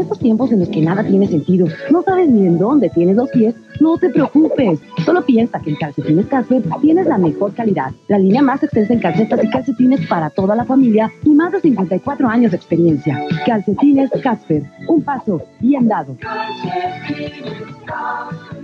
estos tiempos en los que nada tiene sentido, no sabes ni en dónde tienes los pies, no te preocupes. Solo piensa que en Calcetines Casper tienes la mejor calidad, la línea más extensa en calcetas y calcetines para toda la familia y más de 54 años de experiencia. Calcetines Casper, un paso bien dado.